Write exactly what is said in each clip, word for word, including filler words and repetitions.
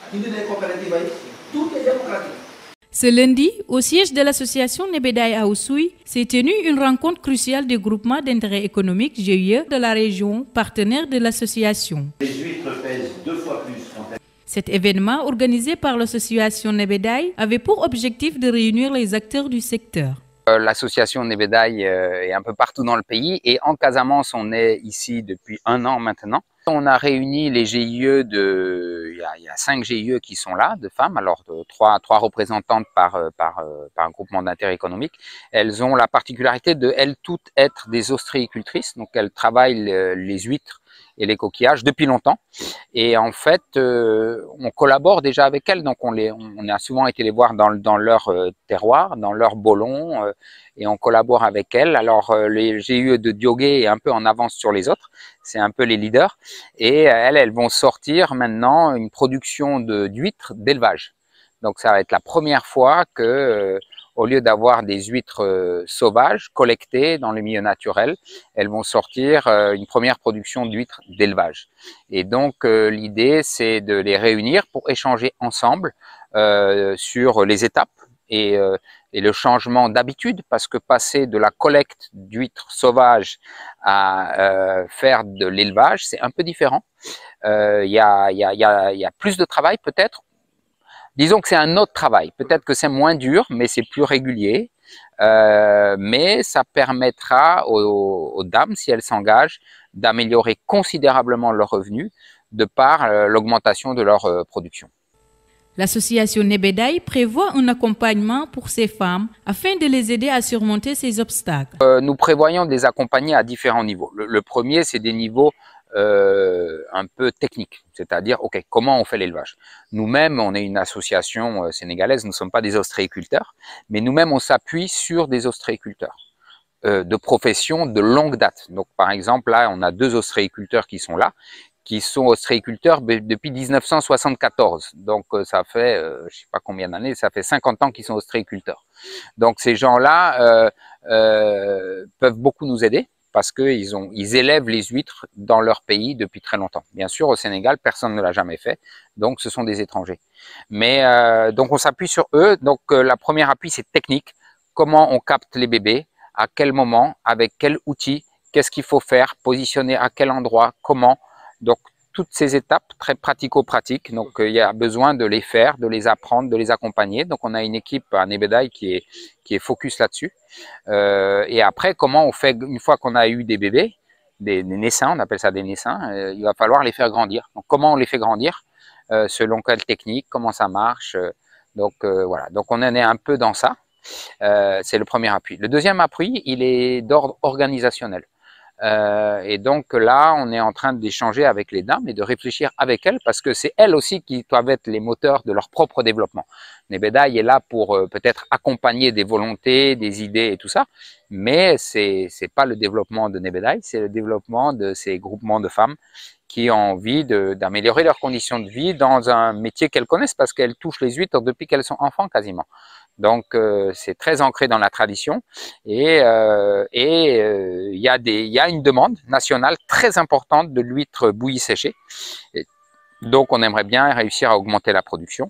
tout est démocratique. Ce lundi, au siège de l'association Nebedaye à Oussouye, s'est tenue une rencontre cruciale des groupements d'intérêt économique G I E de la région, partenaire de l'association. Les huîtres pèsent deux fois plus quand elles... Cet événement, organisé par l'association Nebedaye, avait pour objectif de réunir les acteurs du secteur. L'association Nebedaye est un peu partout dans le pays et en Casamance, on est ici depuis un an maintenant. On a réuni les G I E, de, il, y a, il y a cinq G I E qui sont là, de femmes, alors de, trois, trois représentantes par, par, par un groupement d'intérêt économique. Elles ont la particularité de, elles toutes, être des ostréicultrices, donc elles travaillent les, les huîtres et les coquillages depuis longtemps. Et en fait, euh, on collabore déjà avec elles, donc on, les, on a souvent été les voir dans, dans leur euh, terroir, dans leur bolon, euh, et on collabore avec elles. Alors euh, les G I E de Diogué est un peu en avance sur les autres, c'est un peu les leaders, et elles, elles vont sortir maintenant une production d'huîtres d'élevage. Donc ça va être la première fois que, euh, au lieu d'avoir des huîtres euh, sauvages collectées dans le milieu naturel, elles vont sortir euh, une première production d'huîtres d'élevage. Et donc euh, l'idée, c'est de les réunir pour échanger ensemble euh, sur les étapes et, euh, et le changement d'habitude, parce que passer de la collecte d'huîtres sauvages à euh, faire de l'élevage, c'est un peu différent. Euh, y a, y a, y a, y a plus de travail peut-être. Disons que c'est un autre travail. Peut-être que c'est moins dur, mais c'est plus régulier. Euh, mais ça permettra aux, aux dames, si elles s'engagent, d'améliorer considérablement leurs revenus de par euh, l'augmentation de leur euh, production. L'association Nebedaye prévoit un accompagnement pour ces femmes afin de les aider à surmonter ces obstacles. Euh, nous prévoyons de les accompagner à différents niveaux. Le, le premier, c'est des niveaux Euh, un peu technique, c'est-à-dire, ok, comment on fait l'élevage? Nous-mêmes, on est une association euh, sénégalaise, nous ne sommes pas des ostréiculteurs, mais nous-mêmes, on s'appuie sur des ostréiculteurs euh, de profession de longue date. Donc, par exemple, là, on a deux ostréiculteurs qui sont là, qui sont ostréiculteurs depuis mille neuf cent soixante-quatorze. Donc, euh, ça fait, euh, je ne sais pas combien d'années, ça fait cinquante ans qu'ils sont ostréiculteurs. Donc, ces gens-là euh, euh, peuvent beaucoup nous aider, parce qu'ils ont, ils élèvent les huîtres dans leur pays depuis très longtemps. Bien sûr, au Sénégal, personne ne l'a jamais fait, donc ce sont des étrangers. Mais euh, donc on s'appuie sur eux. Donc euh, la première appui, c'est technique. Comment on capte les bébés, à quel moment, avec quel outil, qu'est-ce qu'il faut faire, positionner à quel endroit, comment. Donc toutes ces étapes très pratico-pratiques. Donc euh, il y a besoin de les faire, de les apprendre, de les accompagner. Donc on a une équipe à Nebedaye qui est qui est focus là-dessus. Euh, et après, comment on fait une fois qu'on a eu des bébés, des, des naissins, on appelle ça des naissins, euh, il va falloir les faire grandir. Donc comment on les fait grandir, euh, selon quelle technique, comment ça marche. Euh, donc euh, voilà, donc on en est un peu dans ça. Euh, c'est le premier appui. Le deuxième appui, il est d'ordre organisationnel. Euh, et donc là, on est en train d'échanger avec les dames et de réfléchir avec elles, parce que c'est elles aussi qui doivent être les moteurs de leur propre développement. Nebedaye est là pour euh, peut-être accompagner des volontés, des idées et tout ça, mais c'est c'est pas le développement de Nebedaye, c'est le développement de ces groupements de femmes qui ont envie d'améliorer leurs conditions de vie dans un métier qu'elles connaissent, parce qu'elles touchent les huîtres depuis qu'elles sont enfants quasiment. Donc euh, c'est très ancré dans la tradition, et euh, et euh, il y a des il y a une demande nationale très importante de l'huître bouillie séchée. Et donc on aimerait bien réussir à augmenter la production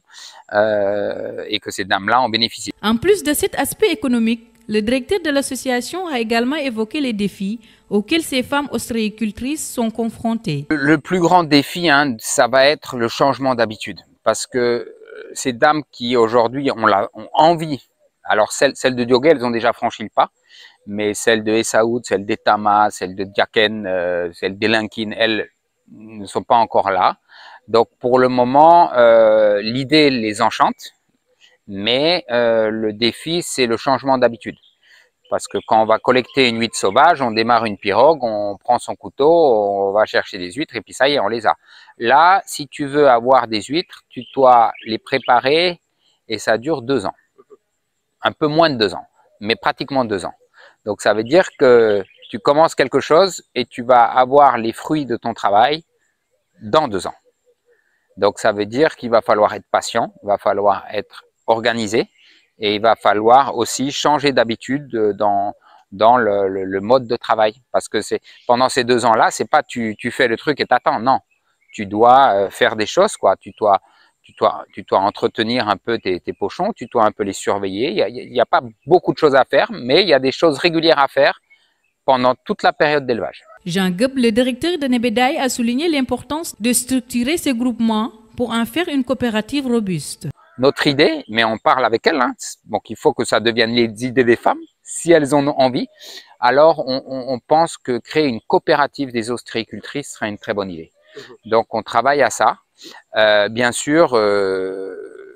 euh, et que ces dames-là en bénéficient. En plus de cet aspect économique, le directeur de l'association a également évoqué les défis auxquels ces femmes ostréicultrices sont confrontées. Le, le plus grand défi, hein, ça va être le changement d'habitude, parce que ces dames qui aujourd'hui ont, la, ont envie, alors celles, celles de Diogué, elles ont déjà franchi le pas, mais celles de Essaoud, celles d'Etama, celles de Diaken, euh, celles d'Elinkin, elles ne sont pas encore là. Donc pour le moment, euh, l'idée les enchante, mais euh, le défi, c'est le changement d'habitude. Parce que quand on va collecter une huître sauvage, on démarre une pirogue, on prend son couteau, on va chercher des huîtres et puis ça y est, on les a. Là, si tu veux avoir des huîtres, tu dois les préparer et ça dure deux ans. Un peu moins de deux ans, mais pratiquement deux ans. Donc ça veut dire que tu commences quelque chose et tu vas avoir les fruits de ton travail dans deux ans. Donc ça veut dire qu'il va falloir être patient, il va falloir être organisé. Et il va falloir aussi changer d'habitude dans, dans le, le, le mode de travail. Parce que c'est pendant ces deux ans-là, c'est pas tu, tu fais le truc et t'attends. Non, tu dois faire des choses, quoi. Tu dois, tu dois, tu dois entretenir un peu tes, tes pochons, tu dois un peu les surveiller. Il n'y a, a pas beaucoup de choses à faire, mais il y a des choses régulières à faire pendant toute la période d'élevage. Jean Gueb, le directeur de Nebedaï, a souligné l'importance de structurer ces groupements pour en faire une coopérative robuste. Notre idée, mais on parle avec elles, hein, donc il faut que ça devienne les idées des femmes, si elles en ont envie. Alors on, on, on pense que créer une coopérative des ostréicultrices serait une très bonne idée. Donc on travaille à ça. Euh, bien sûr, euh,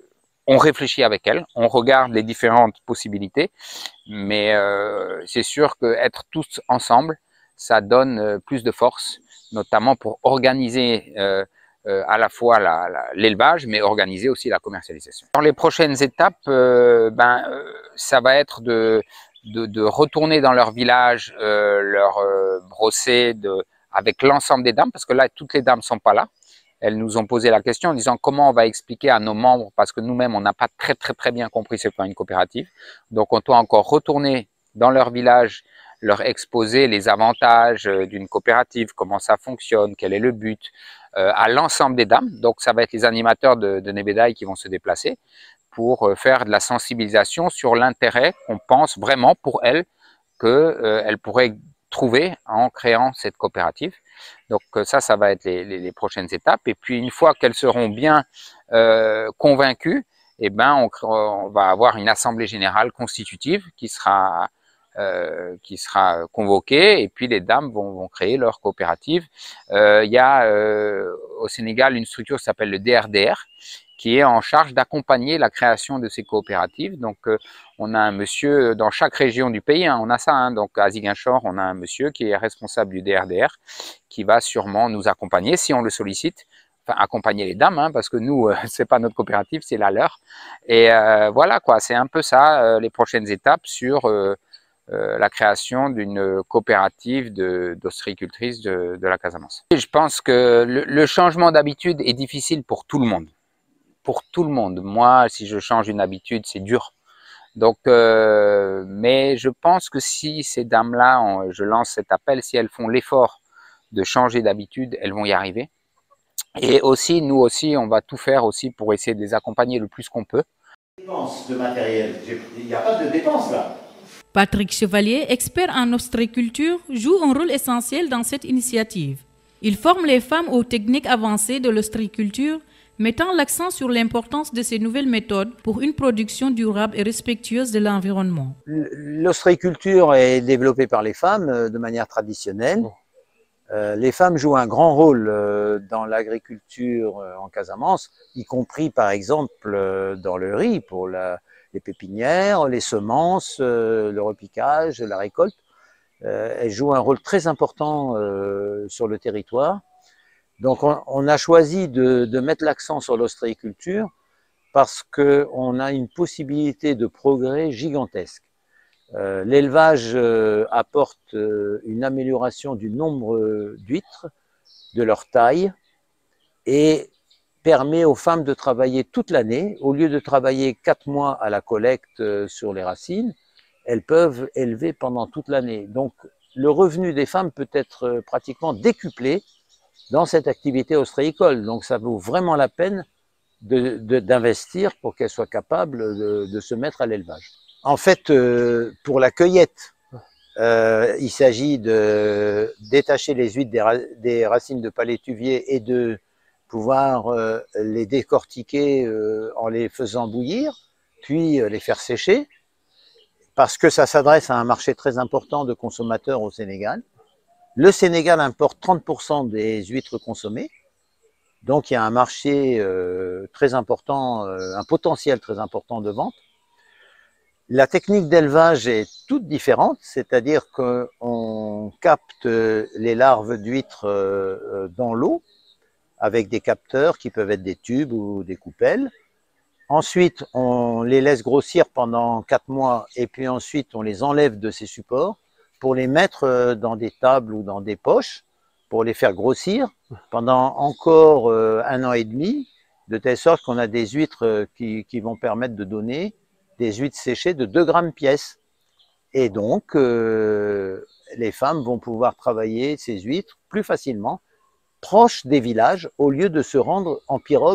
on réfléchit avec elles, on regarde les différentes possibilités, mais euh, c'est sûr qu'être tous ensemble, ça donne plus de force, notamment pour organiser euh, euh, à la fois l'élevage, mais organiser aussi la commercialisation. Dans les prochaines étapes, euh, ben, euh, ça va être de, de, de retourner dans leur village, euh, leur euh, brosser de, avec l'ensemble des dames, parce que là, toutes les dames ne sont pas là. Elles nous ont posé la question en disant comment on va expliquer à nos membres, parce que nous-mêmes, on n'a pas très, très, très bien compris ce qu'est une coopérative. Donc, on doit encore retourner dans leur village, leur exposer les avantages d'une coopérative, comment ça fonctionne, quel est le but, euh, à l'ensemble des dames. Donc, ça va être les animateurs de, de Nebedaï qui vont se déplacer pour faire de la sensibilisation sur l'intérêt qu'on pense vraiment pour elles, qu'elles euh, pourraient trouver en créant cette coopérative. Donc ça, ça va être les, les, les prochaines étapes. Et puis une fois qu'elles seront bien euh, convaincues, eh ben, on, on va avoir une assemblée générale constitutive qui sera, euh, qui sera convoquée, et puis les dames vont, vont créer leur coopérative. Euh, il y a euh, au Sénégal une structure qui s'appelle le D R D R, qui est en charge d'accompagner la création de ces coopératives. Donc, euh, on a un monsieur dans chaque région du pays, hein, on a ça. Hein, donc, à Ziguinchor, on a un monsieur qui est responsable du D R D R, qui va sûrement nous accompagner si on le sollicite. Enfin, accompagner les dames, hein, parce que nous, euh, c'est pas notre coopérative, c'est la leur. Et euh, voilà, quoi, c'est un peu ça, euh, les prochaines étapes sur euh, euh, la création d'une coopérative d'ostréicultrices de, de, de la Casamance. Et je pense que le, le changement d'habitude est difficile pour tout le monde. Pour tout le monde. Moi, si je change une habitude, c'est dur. Donc, euh, mais je pense que si ces dames-là, je lance cet appel, si elles font l'effort de changer d'habitude, elles vont y arriver. Et aussi, nous aussi, on va tout faire aussi pour essayer de les accompagner le plus qu'on peut. Dépenses de matériel, il n'y a pas de dépenses là. Patrick Chevalier, expert en ostréiculture, joue un rôle essentiel dans cette initiative. Il forme les femmes aux techniques avancées de l'ostréiculture, mettant l'accent sur l'importance de ces nouvelles méthodes pour une production durable et respectueuse de l'environnement. L'ostréiculture est développée par les femmes de manière traditionnelle. Euh, les femmes jouent un grand rôle euh, dans l'agriculture euh, en Casamance, y compris par exemple euh, dans le riz, pour la, les pépinières, les semences, euh, le repiquage, la récolte. Euh, elles jouent un rôle très important euh, sur le territoire. Donc on, on a choisi de, de mettre l'accent sur l'ostréiculture parce qu'on a une possibilité de progrès gigantesque. Euh, L'élevage euh, apporte euh, une amélioration du nombre euh, d'huîtres, de leur taille, et permet aux femmes de travailler toute l'année. Au lieu de travailler quatre mois à la collecte euh, sur les racines, elles peuvent élever pendant toute l'année. Donc le revenu des femmes peut être euh, pratiquement décuplé dans cette activité ostréicole. Donc ça vaut vraiment la peine d'investir de, de, pour qu'elles soient capables de, de se mettre à l'élevage. En fait, euh, pour la cueillette, euh, il s'agit de détacher les huîtres des, ra des racines de palétuvier et de pouvoir euh, les décortiquer euh, en les faisant bouillir, puis euh, les faire sécher, parce que ça s'adresse à un marché très important de consommateurs au Sénégal. Le Sénégal importe trente pour cent des huîtres consommées, donc il y a un marché euh, très important, euh, un potentiel très important de vente. La technique d'élevage est toute différente, c'est-à-dire qu'on capte les larves d'huîtres euh, dans l'eau avec des capteurs qui peuvent être des tubes ou des coupelles. Ensuite, on les laisse grossir pendant quatre mois et puis ensuite on les enlève de ces supports pour les mettre dans des tables ou dans des poches, pour les faire grossir pendant encore un an et demi, de telle sorte qu'on a des huîtres qui, qui vont permettre de donner des huîtres séchées de deux grammes pièce. Et donc, euh, les femmes vont pouvoir travailler ces huîtres plus facilement, proches des villages, au lieu de se rendre en pirogue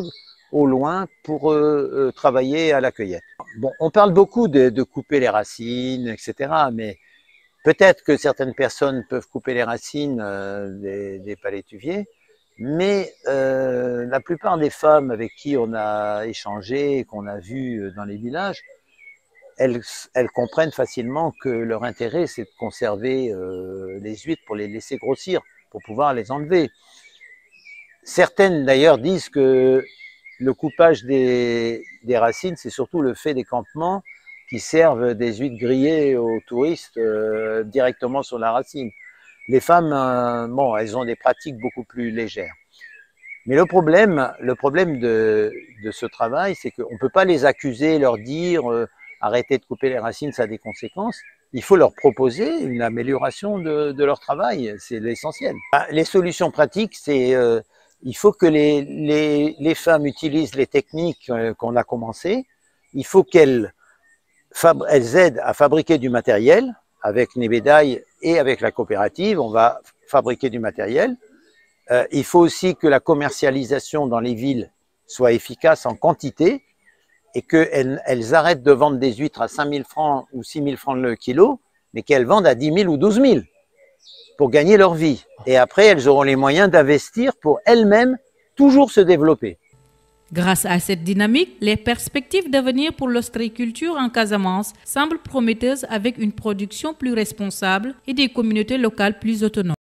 au loin pour euh, euh, travailler à la cueillette. Bon, on parle beaucoup de, de couper les racines, et cetera. Mais peut-être que certaines personnes peuvent couper les racines euh, des, des palétuviers, mais euh, la plupart des femmes avec qui on a échangé, qu'on a vu dans les villages, elles, elles comprennent facilement que leur intérêt, c'est de conserver euh, les huîtres pour les laisser grossir, pour pouvoir les enlever. Certaines d'ailleurs disent que le coupage des, des racines, c'est surtout le fait des campements qui servent des huîtres grillées aux touristes euh, directement sur la racine. Les femmes, euh, bon, elles ont des pratiques beaucoup plus légères. Mais le problème, le problème de, de ce travail, c'est qu'on ne peut pas les accuser, leur dire euh, arrêtez de couper les racines, ça a des conséquences. Il faut leur proposer une amélioration de, de leur travail, c'est l'essentiel. Les solutions pratiques, c'est euh, il faut que les, les, les femmes utilisent les techniques euh, qu'on a commencées. Il faut qu'elles elles aident à fabriquer du matériel. Avec Nebedaï et avec la coopérative, on va fabriquer du matériel. Euh, il faut aussi que la commercialisation dans les villes soit efficace en quantité et qu'elles elles arrêtent de vendre des huîtres à cinq mille francs ou six mille francs le kilo, mais qu'elles vendent à dix mille ou douze mille pour gagner leur vie. Et après, elles auront les moyens d'investir pour elles-mêmes toujours se développer. Grâce à cette dynamique, les perspectives d'avenir pour l'ostréiculture en Casamance semblent prometteuses avec une production plus responsable et des communautés locales plus autonomes.